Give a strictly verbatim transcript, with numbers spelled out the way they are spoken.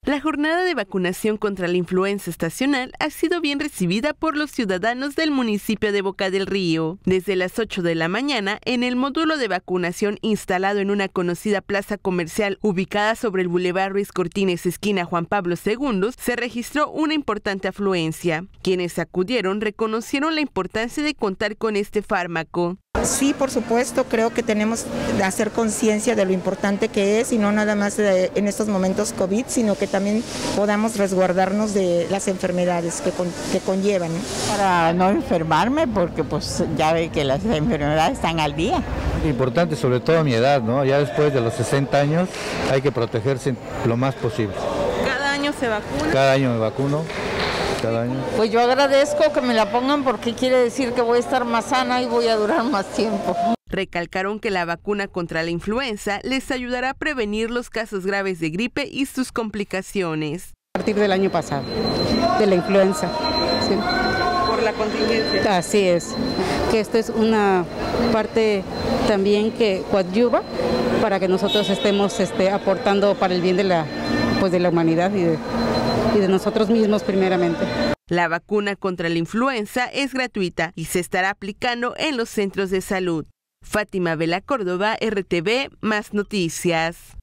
La jornada de vacunación contra la influenza estacional ha sido bien recibida por los ciudadanos del municipio de Boca del Río. Desde las ocho de la mañana, en el módulo de vacunación instalado en una conocida plaza comercial ubicada sobre el Boulevard Ruiz Cortines, esquina Juan Pablo segundo, se registró una importante afluencia. Quienes acudieron reconocieron la importancia de contar con este fármaco. Sí, por supuesto, creo que tenemos que hacer conciencia de lo importante que es y no nada más de, en estos momentos COVID, sino que también podamos resguardarnos de las enfermedades que, con, que conllevan. Para no enfermarme, porque pues ya ve que las enfermedades están al día. Importante, sobre todo a mi edad, ¿no? Ya después de los sesenta años hay que protegerse lo más posible. ¿Cada año se vacuna? Cada año me vacuno. Cada año. Pues yo agradezco que me la pongan porque quiere decir que voy a estar más sana y voy a durar más tiempo. Recalcaron que la vacuna contra la influenza les ayudará a prevenir los casos graves de gripe y sus complicaciones. A partir del año pasado, de la influenza. Sí. ¿Por la contingencia? Así es, que esto es una parte también que coadyuva para que nosotros estemos este, aportando para el bien de la, pues de la humanidad y de, y de nosotros mismos primeramente. La vacuna contra la influenza es gratuita y se estará aplicando en los centros de salud. Fátima Vela Córdoba, R T V, Más Noticias.